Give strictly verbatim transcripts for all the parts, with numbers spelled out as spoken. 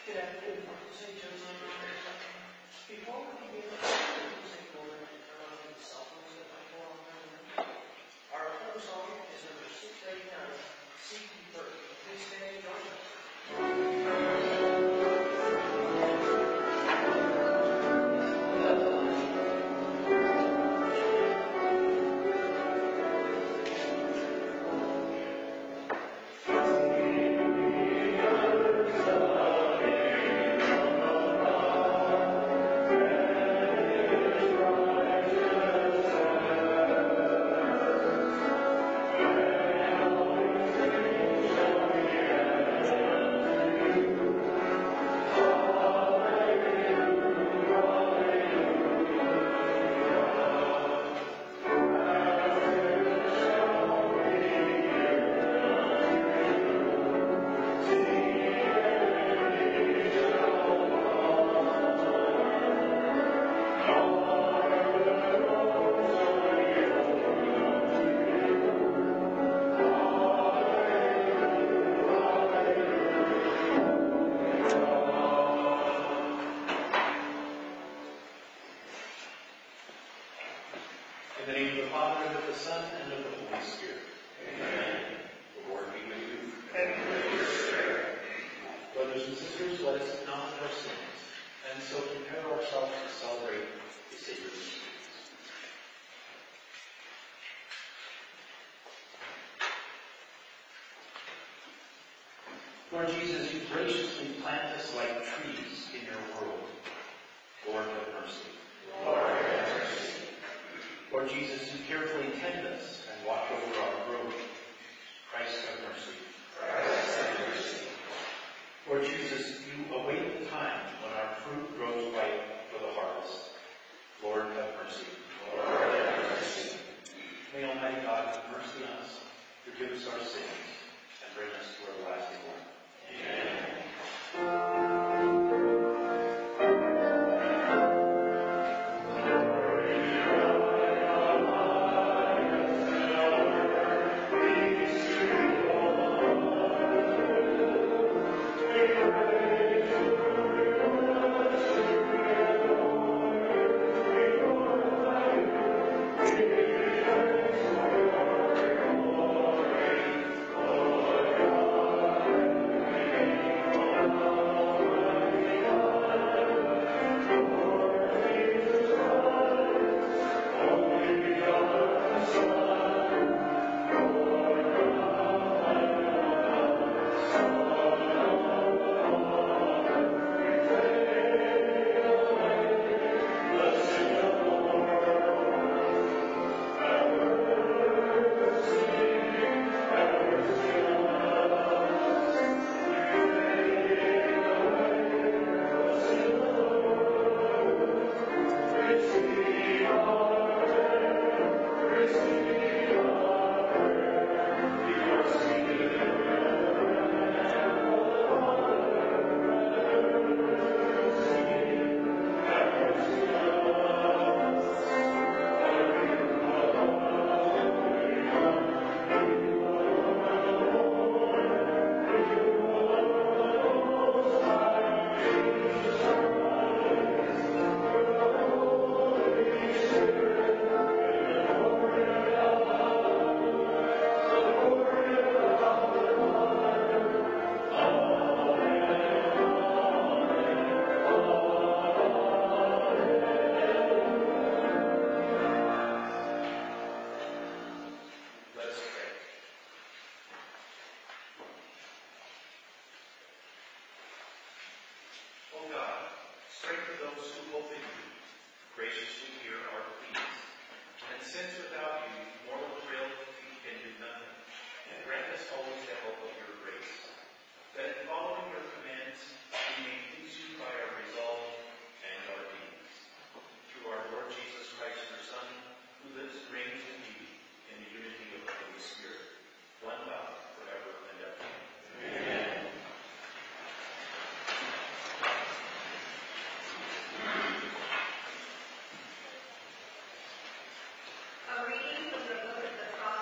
Good afternoon, Saint Joseph. Before we begin the music order, uh, cell phones that might go on there. Our first song is number six eighty-nine, Seek Ye First. Please stand and join us. In the name of the Father, and of the Son, and of the Holy Spirit. Amen. The Lord be with you. And with your spirit. Brothers and sisters, let us acknowledge our sins, and so prepare ourselves to celebrate the sacred mysteries. Lord Jesus, you graciously plant us like trees in your world. Lord, have mercy. Lord, have mercy. Lord Jesus, you carefully tend us and watch over our growth. Christ, have mercy. Christ, have mercy. Lord Jesus, you await the time when our fruit grows ripe for the harvest. Lord, have mercy. Lord, have mercy. May Almighty God have mercy on us, forgive us our sins, and bring us to everlasting life. Amen.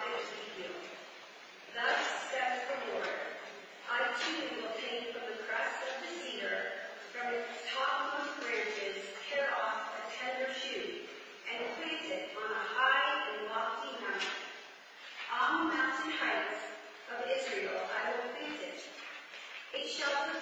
Thus says the Lord, I too will take from the crust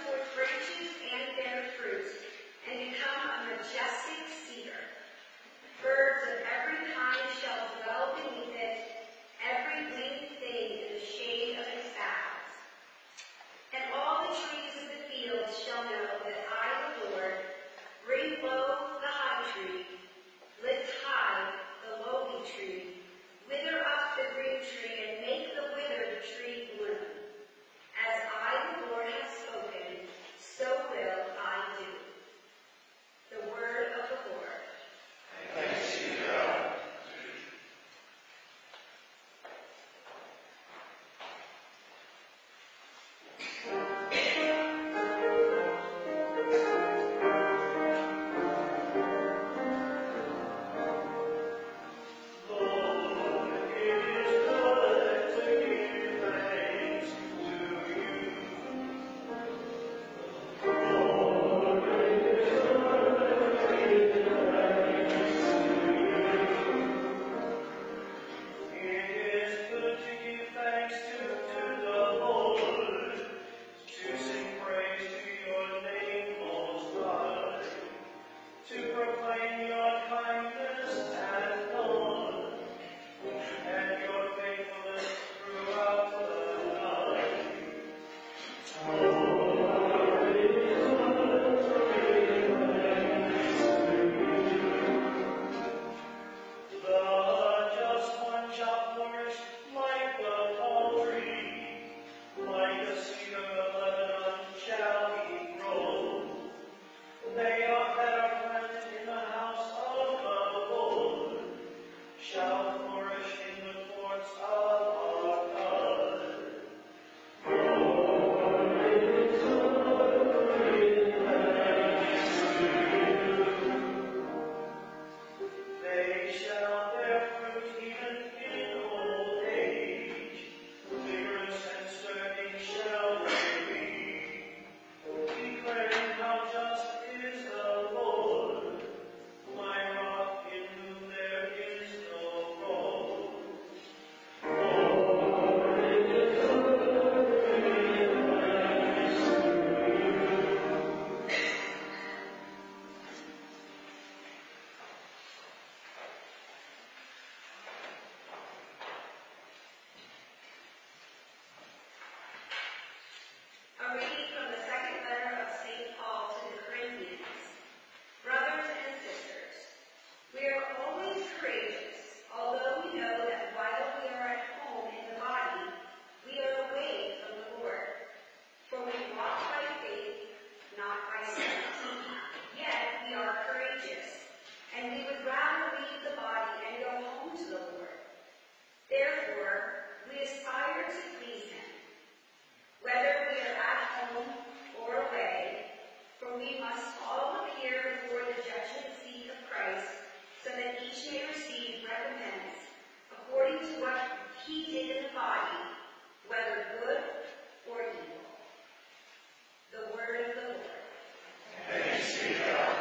forth branches and bear fruit, and become a majestic cedar. Birds of every kind shall dwell beneath it, every winged thing in the shade of its boughs. And all the trees of the field shall know that I, the Lord, bring low the high tree, lift high the lowly tree, wither up the green tree, and make the withered tree bloom. As I, the Lord, have spoken, so will I do. The word of the Lord. Thanks be to God. A reading from the second letter of Saint Paul to the Corinthians. Brothers and sisters, we are always courageous, although we know that while we are at home in the body, we are away from the Lord. For we walk by faith, not by sight. Yet we are courageous, and we would rather leave the body and go home to the Lord. Therefore, we aspire to please him, whether we are at home or away, for we must all appear before the judgment seat of Christ, so that each may receive recompense according to what he did in the body, whether good or evil. The word of the Lord. Thanks be to God.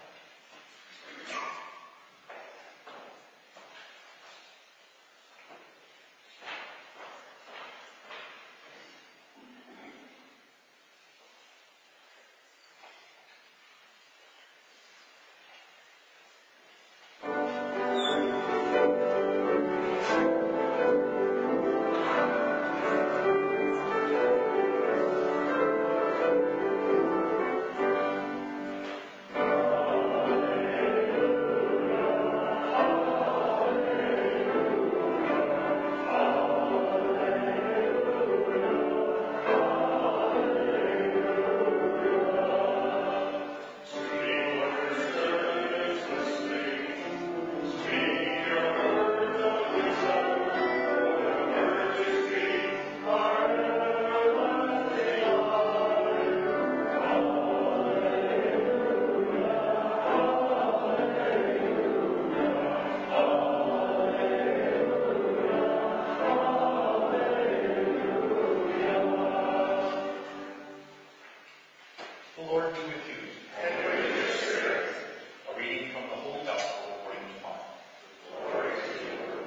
The Lord be with you. And with your spirit. A reading from the Holy Gospel according to Mark. Glory to you, Lord.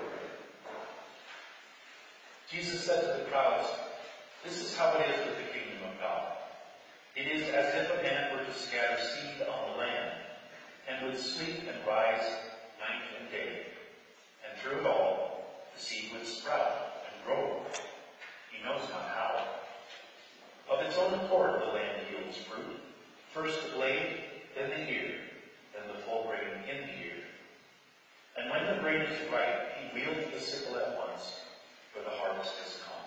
Jesus said to the crowds, "This is how it is with the kingdom of God. It is as if a man were to scatter seed on the land, and would sleep and rise night and day. And through it all, the seed would sprout and grow. He knows not how. Of its own accord, the land yields fruit. First the blade, then the ear, then the full grain in the ear. And when the grain is ripe, he wields the sickle at once, for the harvest has come.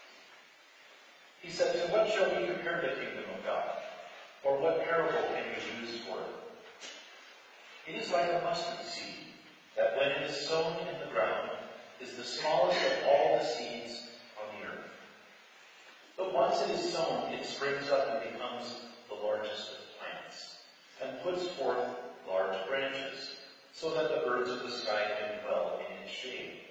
He said, "To what shall we compare the kingdom of God? Or what parable can we use for it? It is like a mustard seed, that when it is sown in the ground, is the smallest of all the seeds on the earth. But once it is sown, it springs up and becomes the largest of plants, and puts forth large branches, so that the birds of the sky can dwell in its shade."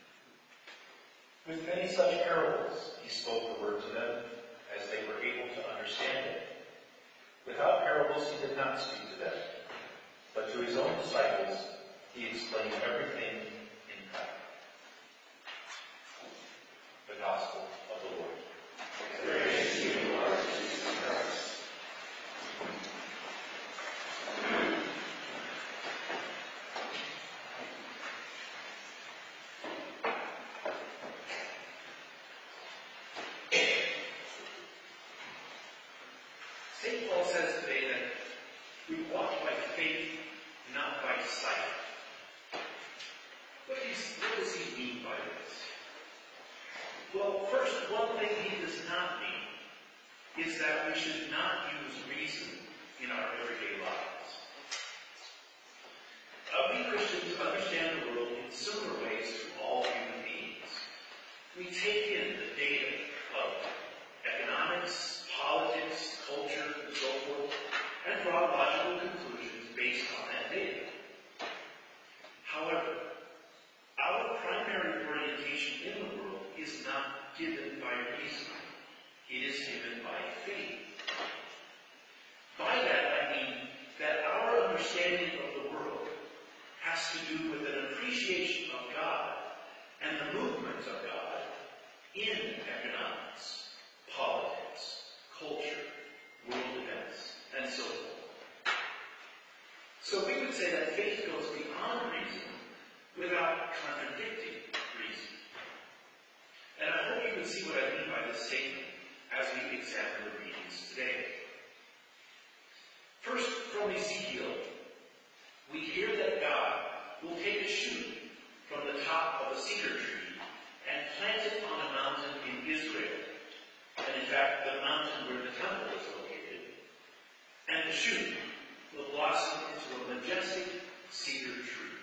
With many such parables, he spoke the word to them, as they were able to understand it. Without parables, he did not speak to them, but to his own disciples, he explained everything in parables. The Gospel of the Lord. Praise to you, Lord Jesus Christ. Saint Paul says today that we walk by faith, not by sight. What, is, what does he mean by this? Well, first, one thing he does not mean is that we should not use reason in our everyday lives. Uh, we Christians understand the world in similar ways to all human beings. We take in the data of economics, politics, culture, and so forth, and draw logical conclusions based on that data. However, our primary orientation in the world is not given by reason. It is given by faith. By that I mean that our understanding of the world has to do with an appreciation of God and the movements of God in economics, politics, culture, world events, and so forth. So we would say that faith goes beyond reason without contradicting reason. And I hope you can see what I mean by this statement as we examine the readings today. First, from Ezekiel, we hear that God will take a shoot from the top of a cedar tree and plant it on a mountain in Israel. And in fact, the mountain where the temple is located. And the shoot will blossom into a majestic cedar tree.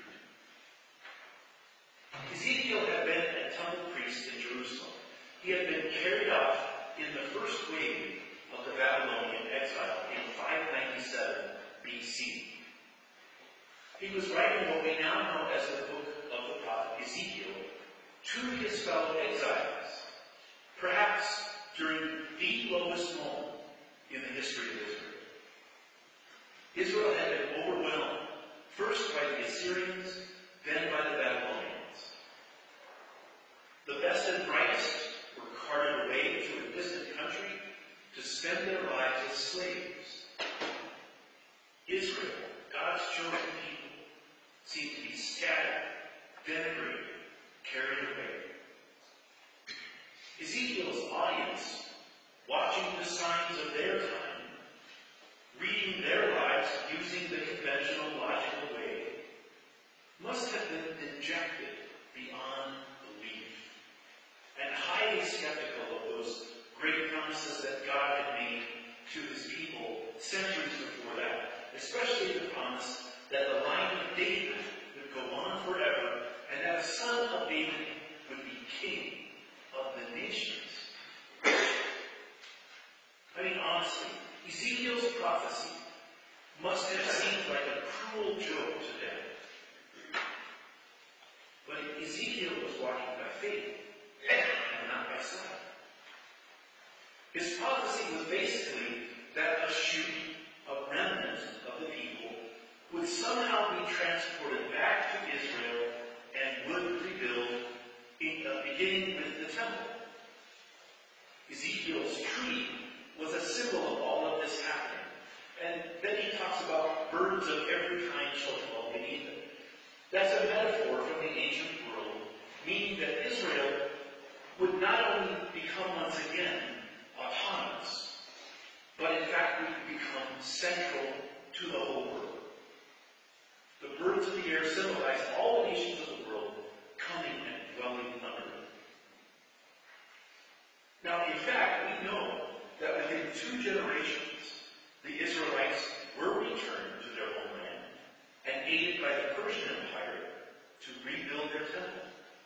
Ezekiel had been a temple priest in Jerusalem. He had been carried off in the first wave of the Babylonian exile in five ninety-seven B C. He was writing what we now know as the book of the prophet Ezekiel to his fellow exiles, perhaps during the lowest moment in the history of Israel. Israel had been overwhelmed, first by the Assyrians, then by the Babylonians. The best and brightest were carted away to a distant country to spend their lives as slaves. Israel, God's chosen people, seemed to be scattered, denigrated, carried away. Ezekiel's audience, watching the signs of their time, reading their lives using the conventional logical way, must have been dejected beyond belief and highly skeptical of those great promises that God had made to his people centuries before that, especially the promise that the line of David would go on forever and that a son of David would be king of the nations. I mean, honestly, Ezekiel's prophecy must have seemed like a cruel joke to them. But Ezekiel was walking by faith and not by sight. His prophecy was basically that a shoot, a remnant of the people, would somehow be transported back to Israel and would rebuild, in, uh, beginning with the temple. Ezekiel's tree was a symbol of all of this central to the whole world. The birds of the air symbolize all the nations of the world coming and dwelling under it. Now, in fact, we know that within two generations, the Israelites were returned to their homeland and aided by the Persian Empire to rebuild their temple.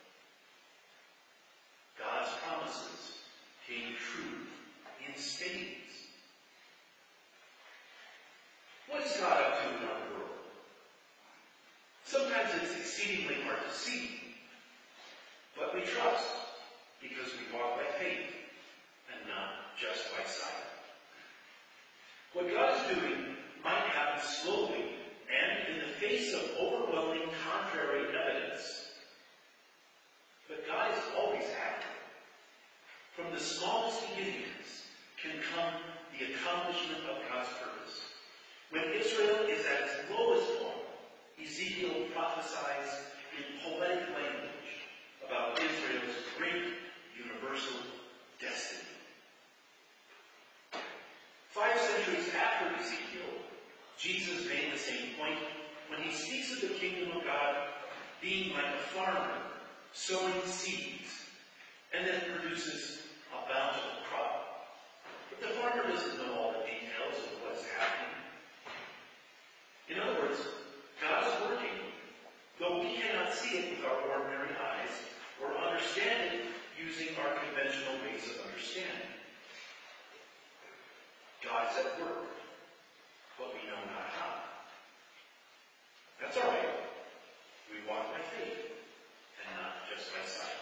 God's promises came true in spades. What is God up to in our world? Sometimes it's exceedingly hard to see, but we trust because we walk by faith and not just by sight. What God is doing might happen slowly and in the face of overwhelming contrary evidence. But God is always active. From the smallest beginnings can come the accomplishment of God's purpose. When Israel is at its lowest point, Ezekiel prophesies in poetic language about Israel's great universal destiny. Five centuries after Ezekiel, Jesus made the same point when he speaks of the kingdom of God being like a farmer sowing seeds and then produces a bountiful crop. But the farmer doesn't know all the details of what's happening. In other words, God is working, though we cannot see it with our ordinary eyes or understand it using our conventional ways of understanding. God is at work, but we know not how. That's all right. We walk by faith and not just by sight.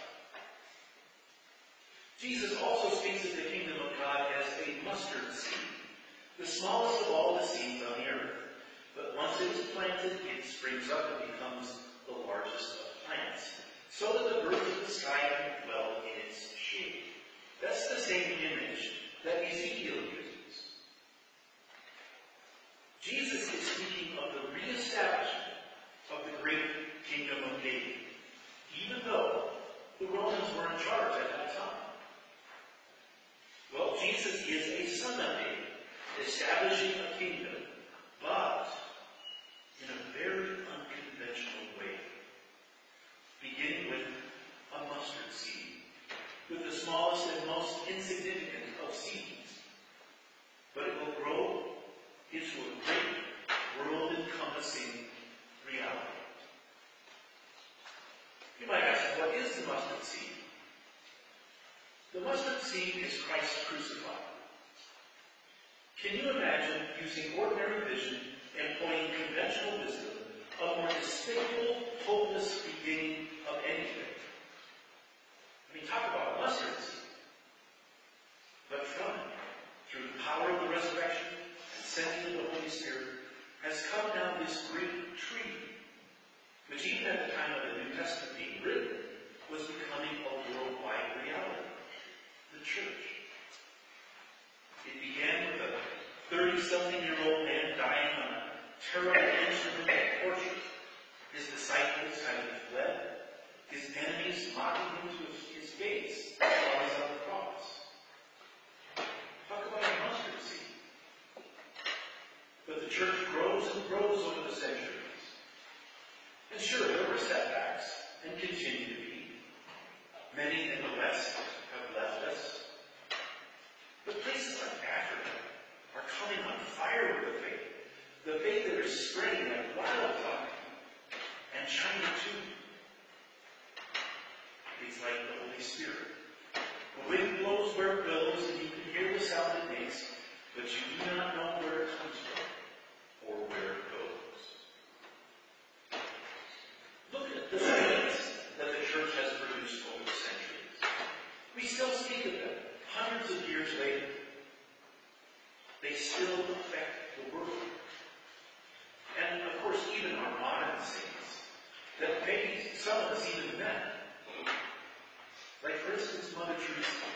Jesus also speaks of the kingdom of God as a mustard seed, the smallest of all the seeds on the earth. But once it is planted, it springs up and becomes the largest of plants, so that the birds of the sky can dwell in its shade. That's the same image that Ezekiel uses. Jesus is speaking of the reestablishment of the great kingdom of David, even though the Romans were in charge at that time. Well, Jesus is a son of David, establishing a kingdom, but in a very unconventional way, beginning with a mustard seed, with the smallest and most insignificant of seeds. But it will grow into a great world-encompassing reality. You might ask, what is the mustard seed? The mustard seed is Christ crucified. Can you imagine using ordinary vision and employing conventional wisdom a more despicable, hopeless beginning of anything? I mean, talk about a mustard seed. But from it, through the power of the resurrection and sending of the Holy Spirit, has come down this great tree, which even at the time of the New Testament being written, was becoming a worldwide reality, the church. It began with a thirty-something-year-old man dying on a terrible instrument of torture, his disciples having fled, his enemies mocking him to his face while he was on the cross. Talk about a mustard seed. But the church grows and grows over the centuries. And sure, there were setbacks, and continue to be. Many in the West have left us. But places like Africa are coming on fire with the faith. The faith that is spreading like wildfire. And China too. It's like the Holy Spirit. The wind blows where it blows, and you can hear the sound it makes, but you do not know where it comes from or where it goes. Look at the saints that the church has produced over the centuries. We still speak of them hundreds of years later. They still affect the world. And of course, even our modern saints, that maybe some of us even met. Like, for instance, Mother Teresa.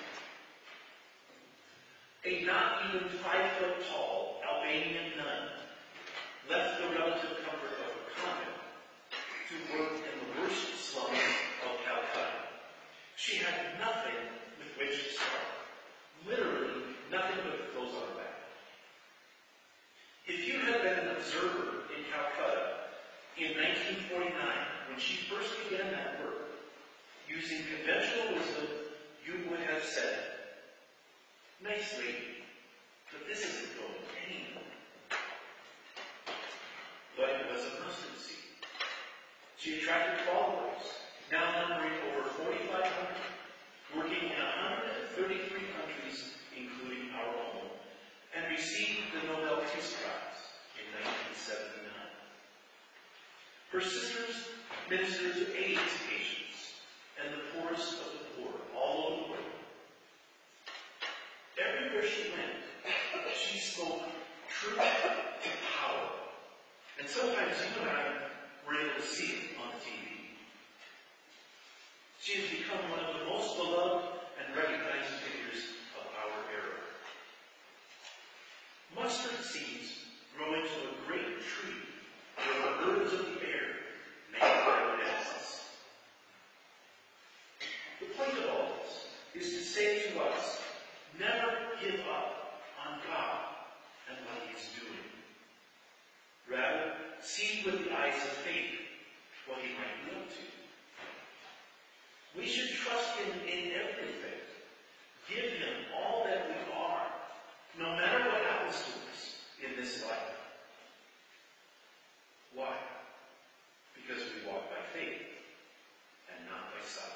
A not even five foot tall Albanian nun left the relative comfort of her convent to work in the worst slums of Calcutta. She had nothing with which to start. Literally nothing but clothes on her back. If you had been an observer in Calcutta in nineteen forty-nine, when she first began that work, using conventional wisdom, you would have said, "Nice lady, but this isn't going anywhere." But it was a mustard seed. She attracted followers, now numbering over forty-five hundred, working in one hundred thirty-three countries, including our own, and received the Nobel Peace Prize in nineteen seventy-nine. Her sisters ministered to AIDS patients and the poorest of the poor all over the world. Everywhere she went, she spoke truth to power. And sometimes you and I were able to see it on T V. She has become one of the most beloved and recognized figures of our era. Mustard seeds grow into a great tree where the birds of the air make their nests. The point of all this is to say to us, never give up on God and what He is doing. Rather, see with the eyes of faith what He might be up to. We should trust Him in everything. Give Him all that we are, no matter what happens to us in this life. Why? Because we walk by faith and not by sight.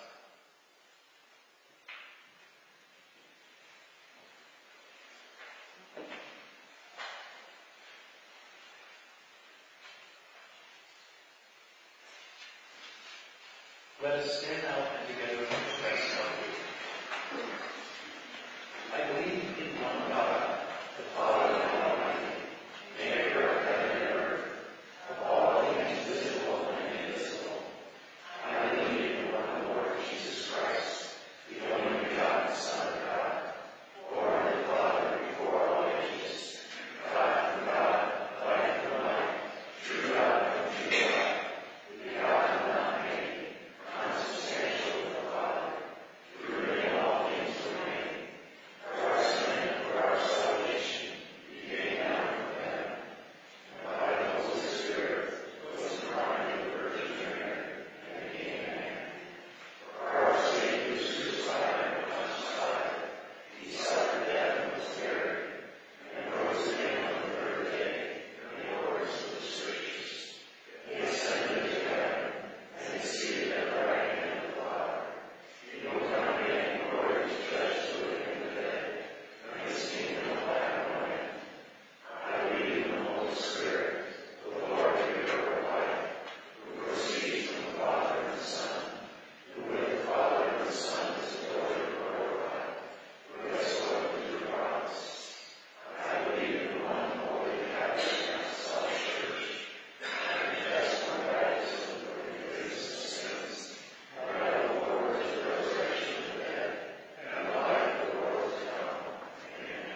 Let us stand out and together confess our faith. I believe in one God, the Father Almighty, maker of heaven and earth, of all things visible and invisible. I believe in one Lord Jesus Christ, the only begotten Son of God, born of the Father before all ages, God from God, light from light, true God from true God, begotten, not made, consubstantial with the Father, through whom all things were made. For our sin and for our salvation, He came down from heaven, and by the Holy Spirit was incarnate of the Virgin Mary, and became man. For our sake He was crucified and crucified. He suffered death and was buried, and rose again on the third day, in accordance with the Scriptures. He ascended into heaven, and is seated at the right hand of the Father. He will come again in glory to judge the living and the dead, and His kingdom will have no end. I believe in the Holy Spirit, the Lord, giver of life, who proceeds from the Father and the Son, who with the Father and the Son is adored and glorified, who has spoken through the prophets. I believe in one holy Catholic Apostolic Church. I confess my baptism for the forgiveness of sins. And I look forward to the resurrection of the dead and the life of the world to come. Amen.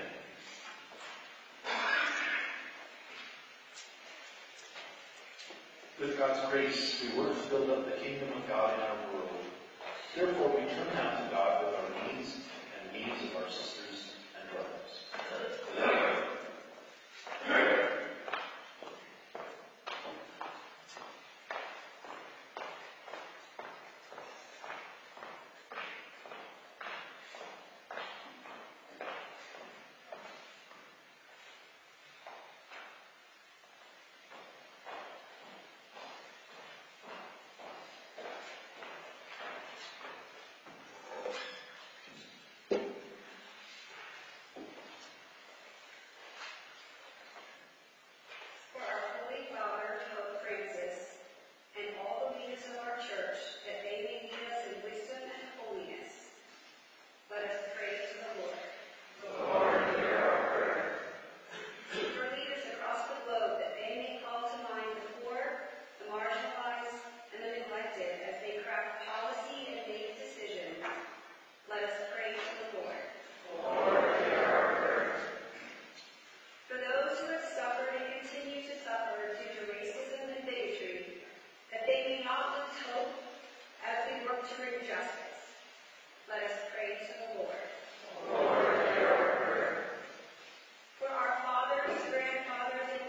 With God's grace, we work to build up the kingdom of God in our world. Therefore, we turn now to God with our needs and the needs of our sisters and brothers. For our Holy Father, Pope Francis, and all the leaders of our Church, that they may lead us in wisdom and holiness, let us pray to the Lord. Lord, hear our prayer. For leaders across the globe, that they may call to mind the poor, the marginalized, and the neglected as they craft policy and make decisions, let us pray to the Lord. Lord, hear our prayer. For those who have suffered and continue to suffer due to racism and bigotry, that they may not lose hope as we work to bring justice, let us pray to the Lord. Lord, hear our prayer. For our fathers, grandfathers, and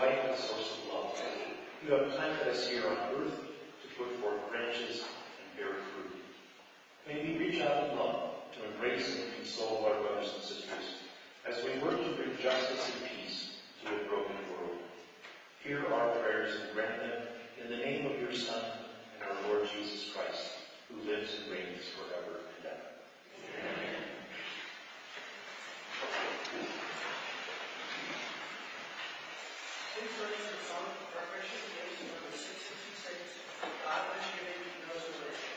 life and source of love. You have planted us here on earth to put forth branches and bear fruit. May we reach out in love to embrace and console our brothers and sisters as we work to bring justice and peace to a broken world. Hear our prayers and grant them in the name of your Son and our Lord Jesus Christ, who lives and reigns forever and ever. Amen. Please raise the song of preparation page number six sixty-six. God bless you, those who listen.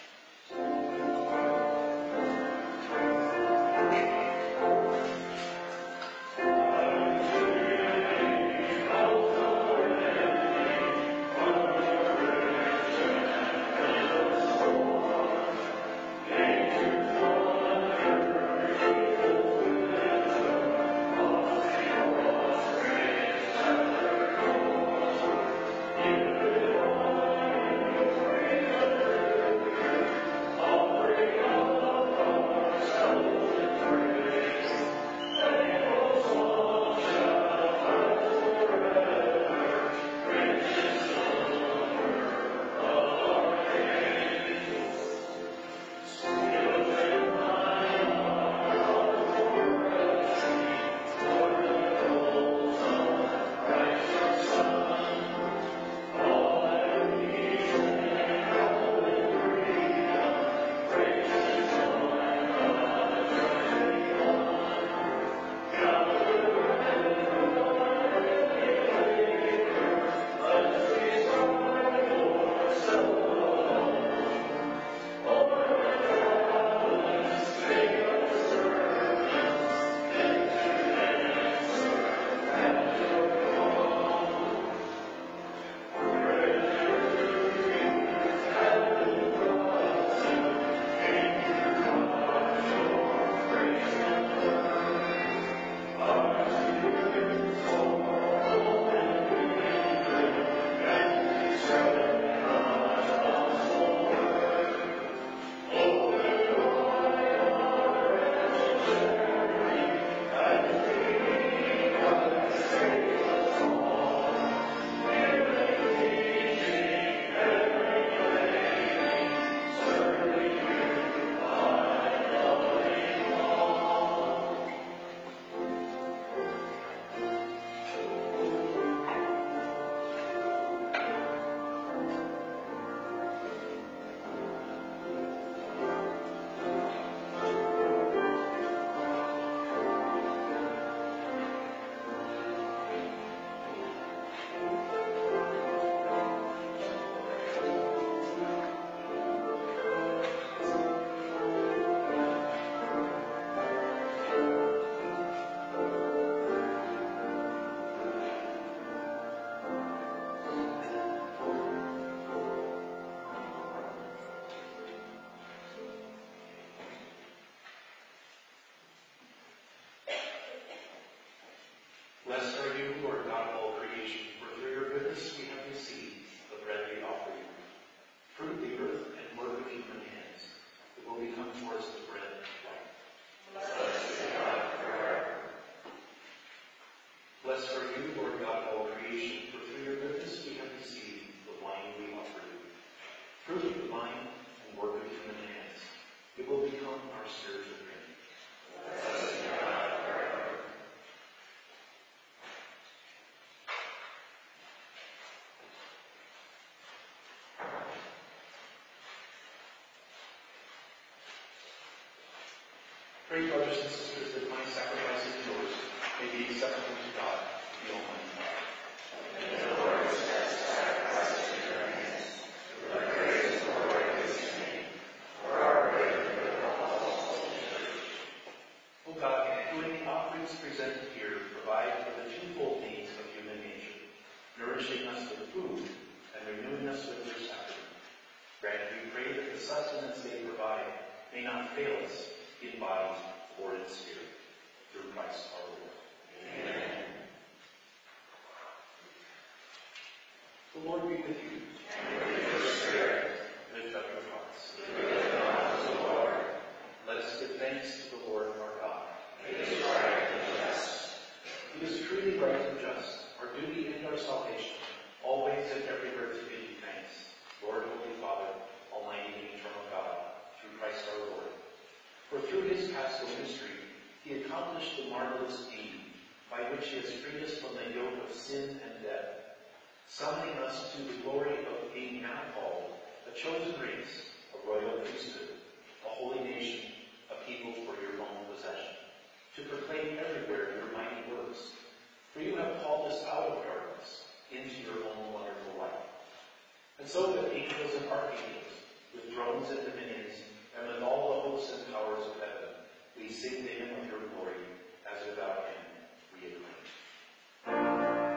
Blessed are you, Lord God of all creation, for through your goodness we have received the bread we offer you. Fruit of the earth and work of human hands, it will become for us the bread of life. Blessed be God forever. Blessed are you, Lord God of all creation, for through your goodness we have received the wine we offer you. Fruit of the vine and work of human hands, it will become our spiritual drink. Blessed be God forever. Pray, brothers and sisters, that my sacrifice and yours may be acceptable to God, the Almighty God. May the Lord accept sacrifices in your hands, for the praise of the Lord and his name, for our good and for the whole church. O God, who in the offerings presented here provide for the twofold needs of human nature, nourishing us with food and renewing us with your sacrament, grant, we pray, that the sustenance they provide may not fail us in body or in spirit, through Christ our Lord. Amen. The Lord be with you. And with your spirit. Lift up your hearts. We lift them up to the Lord. Let us give thanks to the Lord our God. It is right and just. It is truly right and just, our duty and For through his paschal mystery, he accomplished the marvelous deed by which he has freed us from the yoke of sin and death, summoning us to the glory of being now called a chosen race, a royal priesthood, a holy nation, a people for your own possession, to proclaim everywhere your mighty works. For you have called us out of darkness into your own wonderful light. And so with angels and archangels, with thrones and dominions, and with all the hosts and powers of heaven, we sing the hymn of your glory, as without him we acclaim.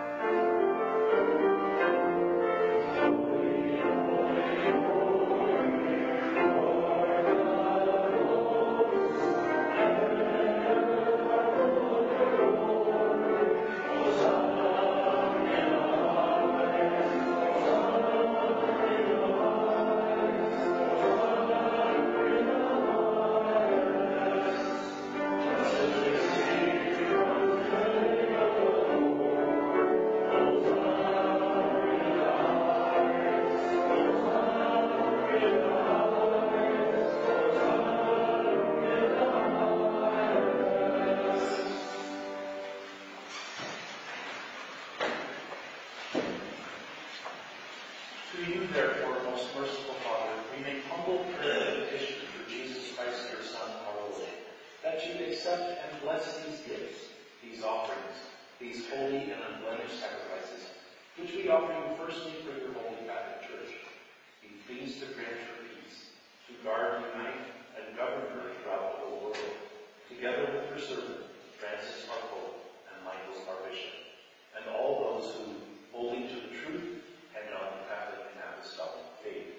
To you, therefore, most merciful Father, we make humble prayer and petition for Jesus Christ, your Son, our Lord, that you accept and bless these gifts, these offerings, these holy and unblemished sacrifices, which we offer you firstly for your holy Catholic Church. Be pleased to grant her peace, to guard, unite, and govern her throughout the whole world, together with her servant, Francis our Pope, and Michael our Bishop, and all those who, holding to the truth, and on the Catholic and Apostolic faith.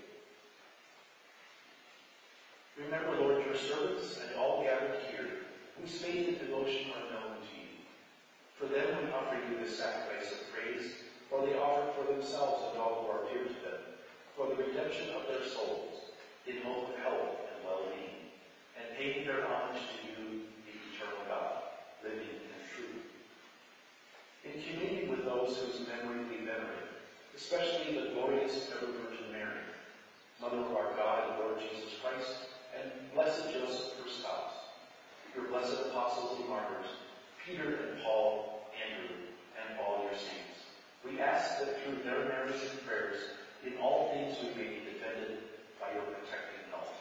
Remember, Lord, your servants and all gathered here, whose faith and devotion are known to you. For them we offer you this sacrifice of praise, for they offer for themselves and all who are dear to them, for the redemption of their souls, in hope of health and well-being, and paying their homage to you, the eternal God, living and true. In communion with those whose memory we venerate, especially the glorious ever Virgin Mary, Mother of our God and Lord Jesus Christ, and blessed Joseph, her spouse, your blessed apostles and martyrs, Peter and Paul, Andrew, and all your saints. We ask that through their merits and prayers, in all things we may be defended by your protecting help.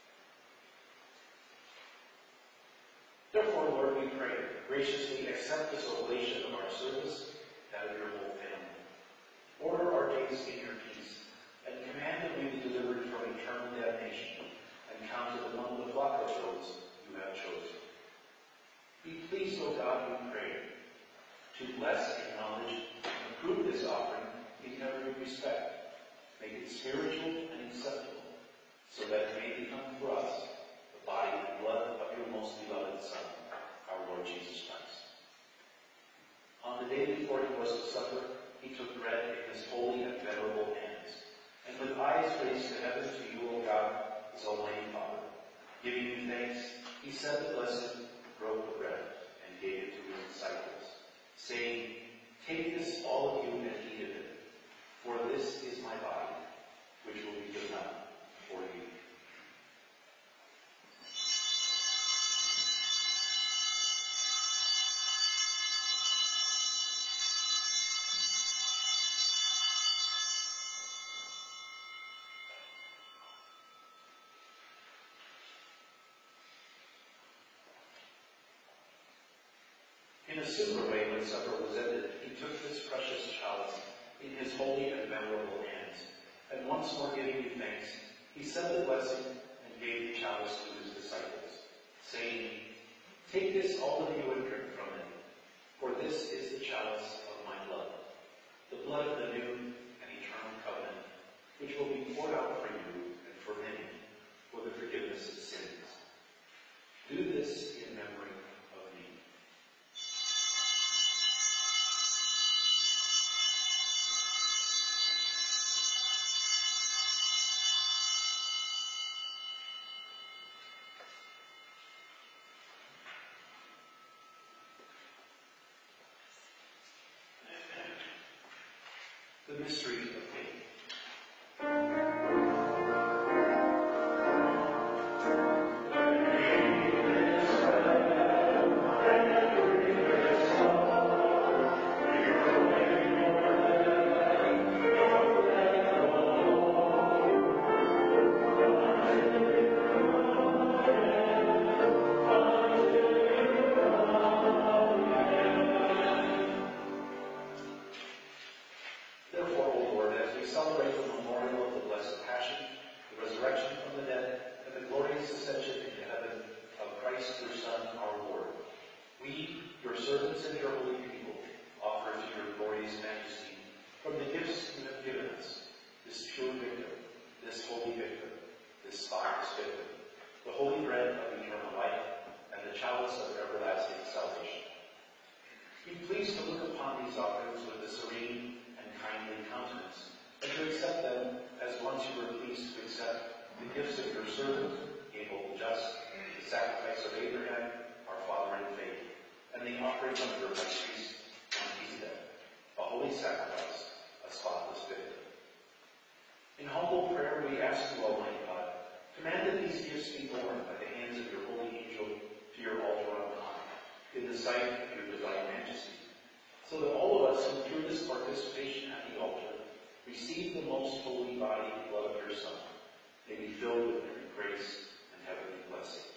Therefore, Lord, we pray, graciously accept this oblation of our service, that of your whole family. Order our days in your peace, and command that we be delivered from eternal damnation, and counted among the flock of those you have chosen. Be pleased, O God, we pray, to bless, acknowledge, and approve this offering in every respect. Make it spiritual and acceptable, so that it may become for us the body and blood of your most beloved Son, our Lord Jesus Christ. On the day before he was to suffer, he took bread in his holy and venerable hands, and with eyes raised to heaven to you, O God, his almighty Father, giving you thanks, he said the blessing, broke the bread, and gave it to his disciples, saying, "Take this, all of you, and eat of it, for this is my body, which will be given up for you." In a similar way, when supper was ended, he took this precious chalice in his holy and venerable hands, and once more giving you thanks, he said the blessing and gave the chalice to his disciples, saying, "Take this, all of you, and drink from it, for this is the chalice of my blood, the blood of the new and eternal covenant, which will be poured out for you and for many for the forgiveness of sins. Do this in memory of me." The mystery of faith. Amen. Christ, your Son, our Lord, we, your servants and your holy people, offer to your glorious majesty, from the gifts you have given us, this pure victim, this holy victim, this spotless victim, the holy bread of eternal life, and the chalice of everlasting salvation. Be pleased to look upon these offerings with a serene and kindly countenance, and to accept them as once you were pleased to accept the gifts of your servant, Abel the just, the sacrifice of Abraham, our father in faith, and the offering of your high priest, Melchizedek, a holy sacrifice, a spotless victim. In humble prayer we ask you, Almighty God, command that these gifts be borne by the hands of your holy angel to your altar on high, in the sight of your divine majesty, so that all of us who through this participation at the altar receive the most holy body and blood of your Son, may be filled with every grace and heavenly blessing.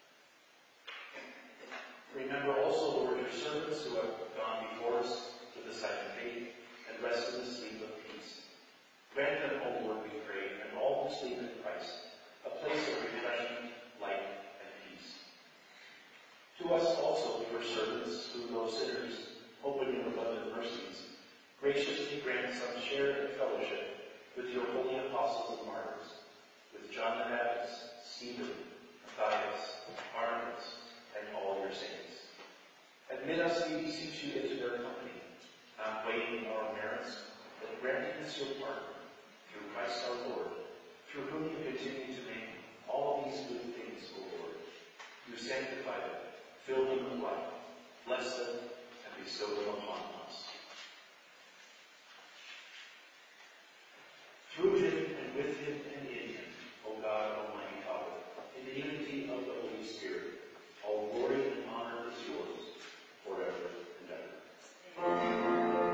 Remember also, Lord, your servants who have gone before us to the sight of faith and rest in the sleep of peace. Grant them, O Lord, we pray, and all who sleep in Christ, a place of refreshment, light, and peace. To us also, your servants, who though sinners, hope in your abundant mercies, graciously grant some share in fellowship with your holy apostles and martyrs, with John the Baptist, Stephen, Matthias, Barnabas, and all your saints. Admit us, we beseech you, into their company, not weighing our merits, but granting us your pardon, through Christ our Lord, through whom you continue to make all these good things, O Lord. You sanctify them, fill them with life, bless them, and bestow them upon us. Through him, and with him, and in him, O God, Almighty Father, in the unity of the Holy Spirit, all glory and honor is yours, forever and ever.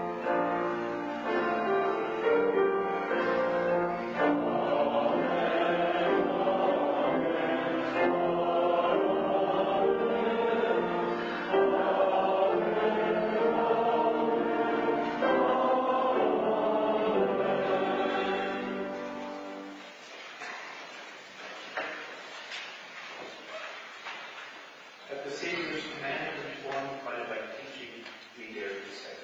At the Savior's command and informed by divine teaching, we dare to say,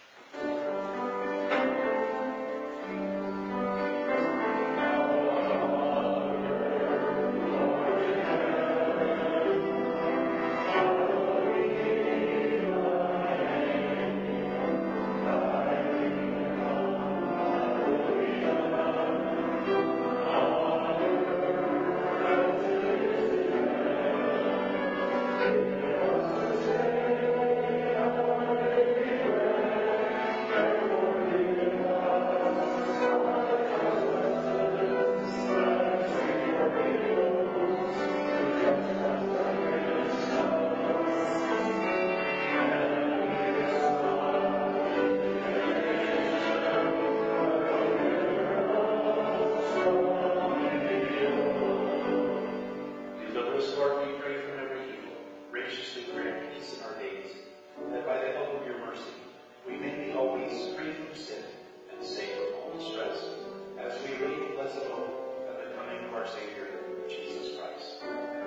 deliver us, Lord, we pray, from every evil. Graciously grant peace in our days, that by the help of your mercy, we may be always free from sin and safe from all distress, as we await the blessed hope of the coming of our Savior, Jesus Christ.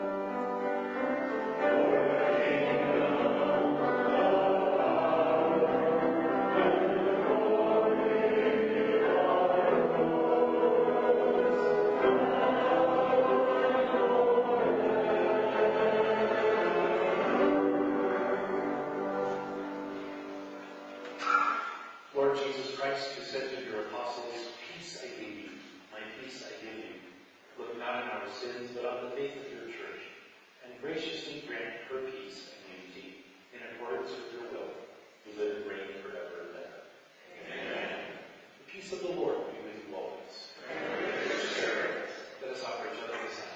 Lord Jesus Christ, who said to your apostles, "Peace I leave you, my peace I give you," look not on our sins, but on the faith of your church, and graciously grant her peace and unity in accordance with your will, who live and reign forever and ever. Amen. The peace of the Lord be with you always. Let us offer each other the sign.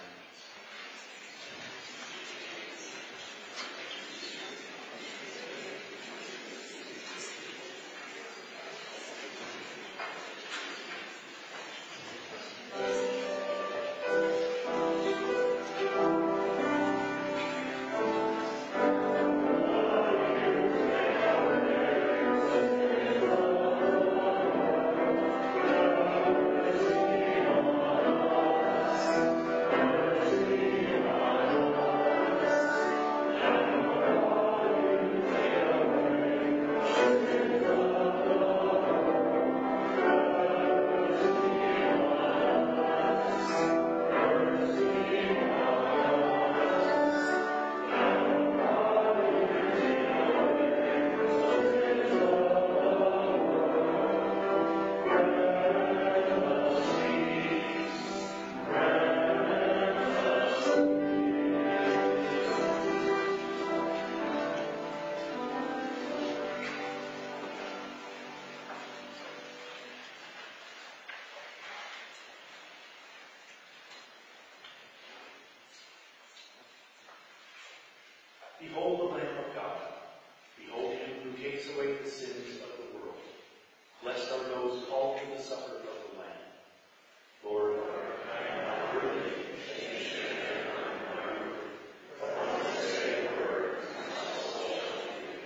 Behold the Lamb of God. Behold him who takes away the sins of the world. Blessed are those called to the supper of the Lamb. Lord, I am not worthy that you should enter my room, but only say a word, and my soul shall be healed.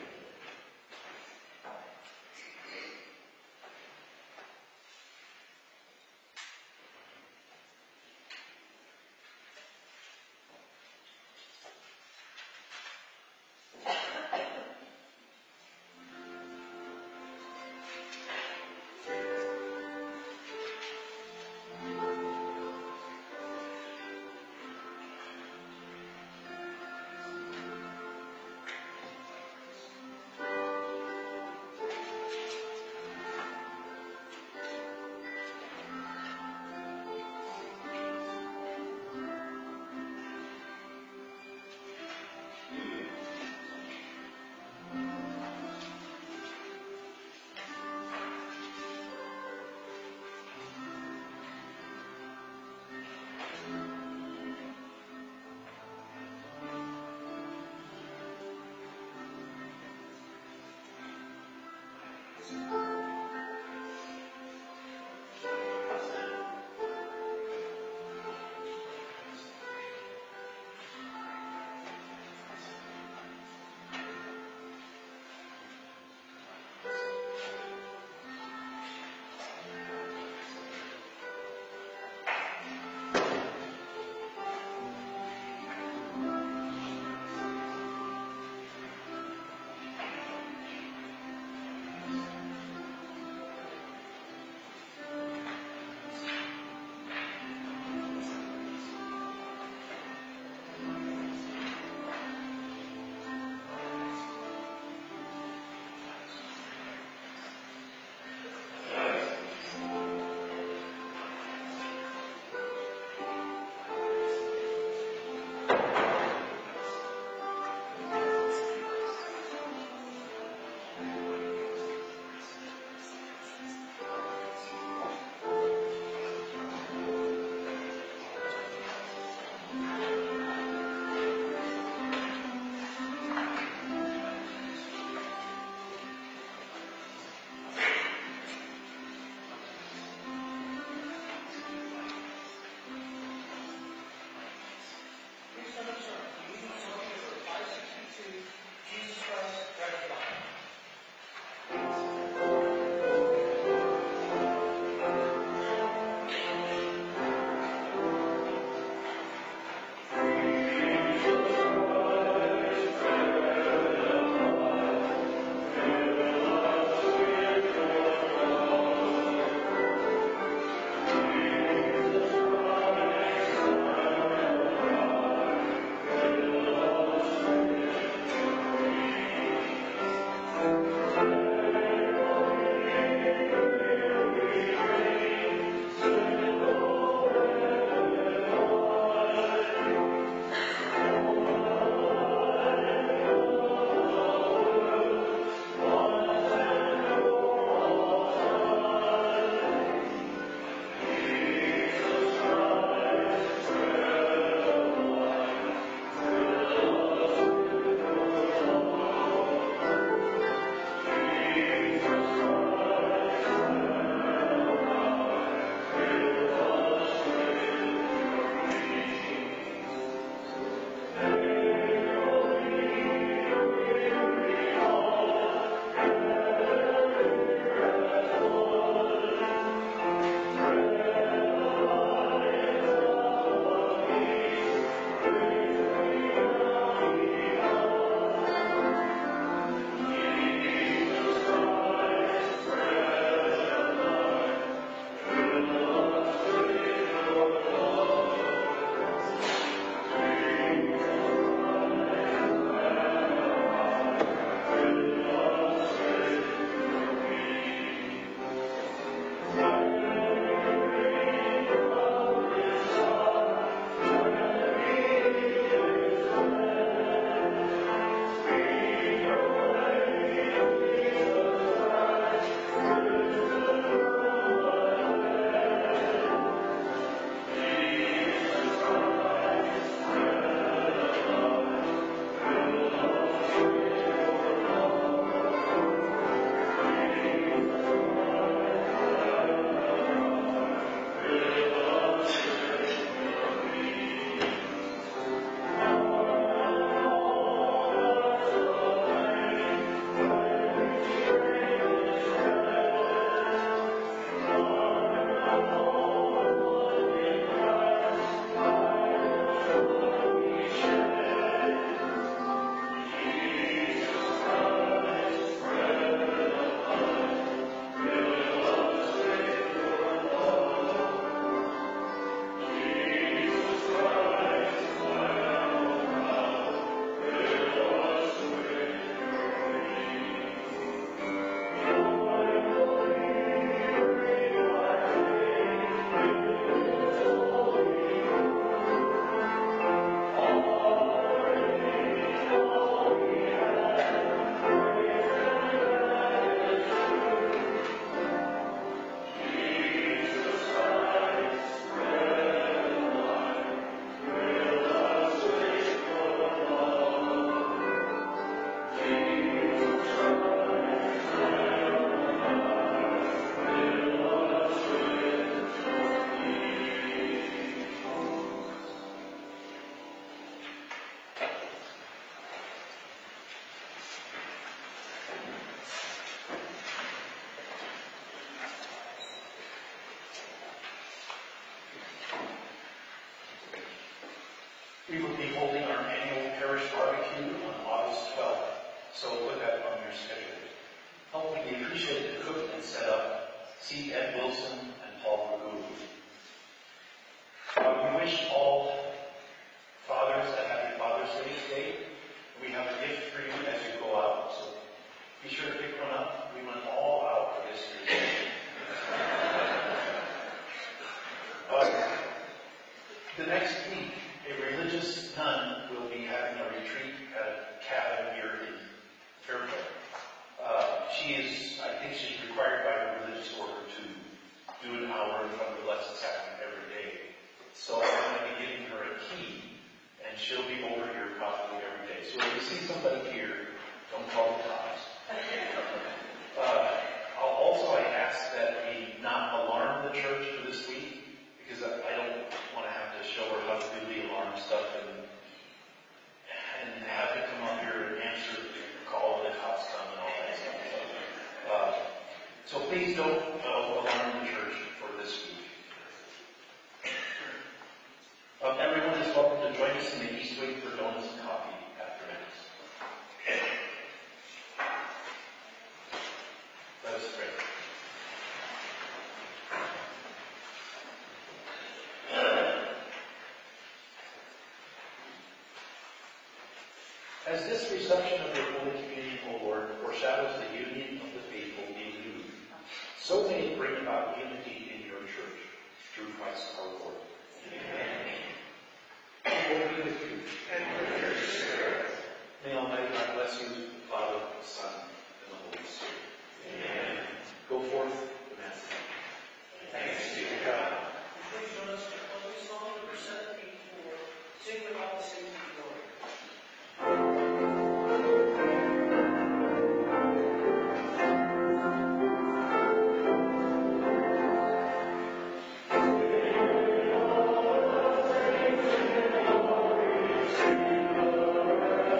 she'll be over here probably every day. So if you see somebody here, don't call the cops. Uh, I'll also, I ask that we not alarm the church for this week, because I, I don't want to have to show her how to do the alarm stuff and and have to come up here and answer the call when the cops come and all that stuff. So, uh, so please don't uh, alarm the church for this week. Um, everyone is welcome to join us in the East Wing for donuts and coffee after Mass. Let us pray. As this reception of your Holy Communion, O Lord, foreshadows the union of the faithful in you, so may it bring about unity in your church, through Christ our Lord. Amen. The Lord be with you. And with your spirit. May Almighty God bless you, the Father, the Son, and the Holy Spirit. Amen. Go forth, the message. Thanks be to God. Please join us for closing song number seven eighty-four. Sing with all the saints in glory. Thank you.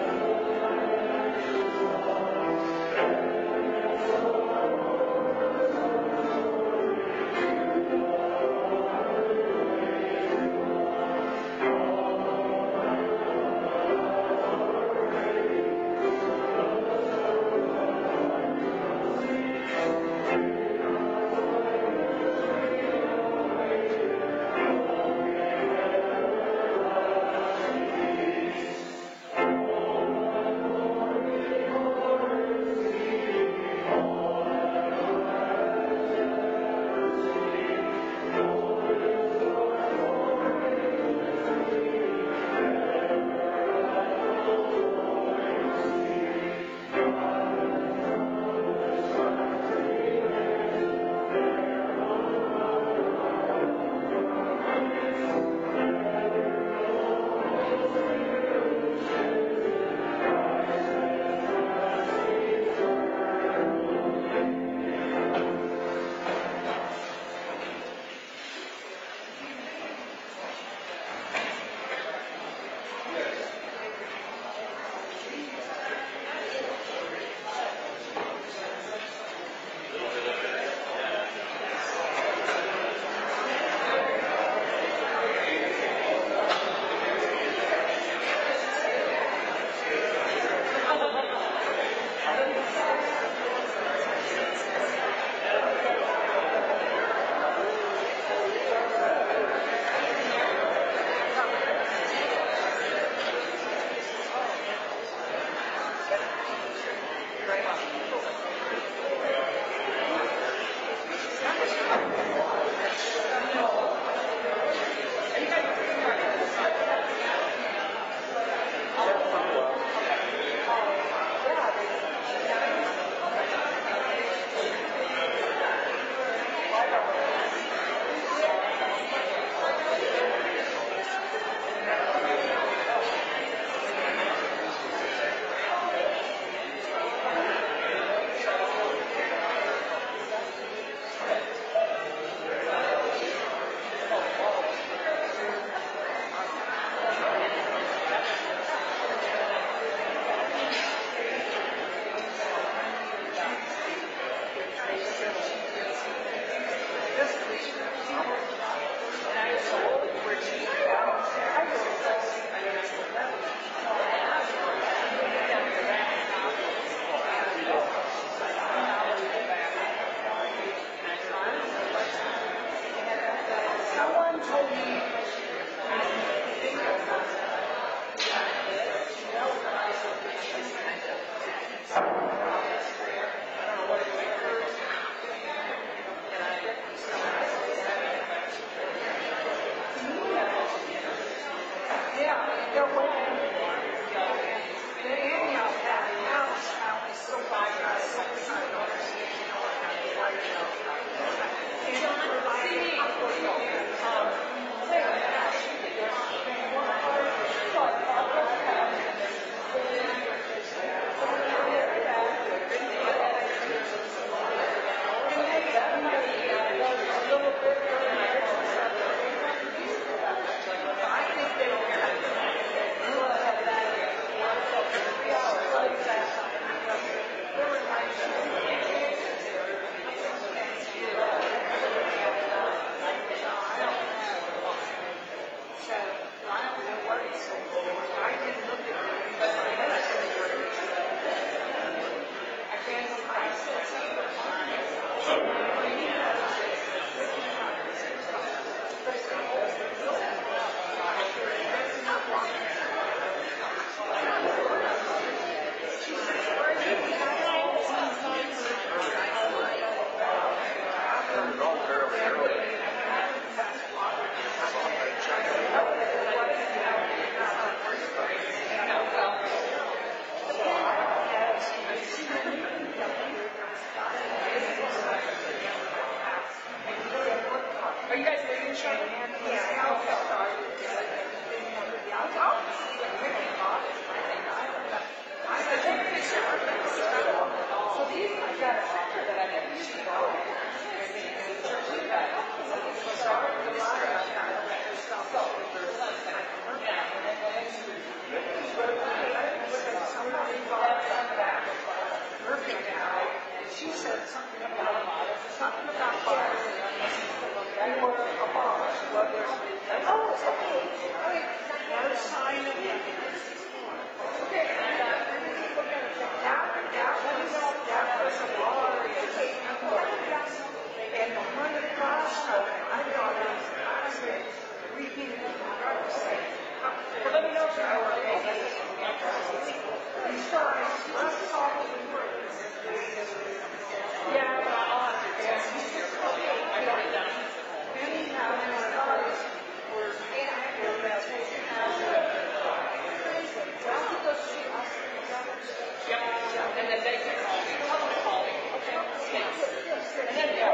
And then they can call me. Call me. Okay. Thanks. And then, yeah,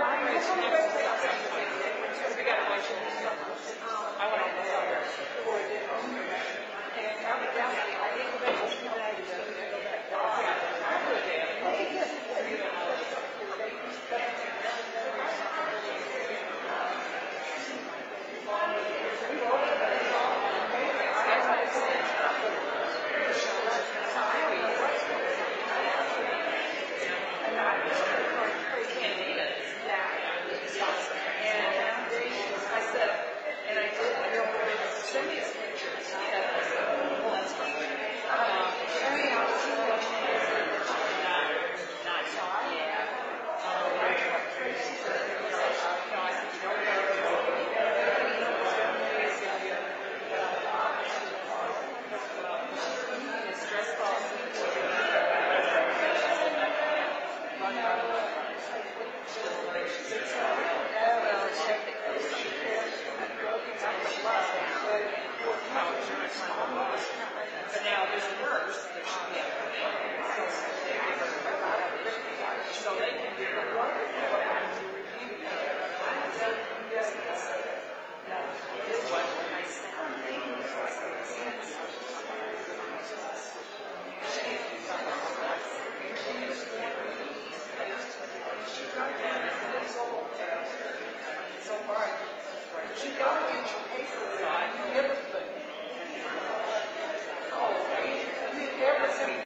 because we got a bunch of stuff. I went on the other. And probably down there, I think they will come back and go back. I would But now there's worse. So they can do so far, you got to get your papers on. You never put. Oh, you never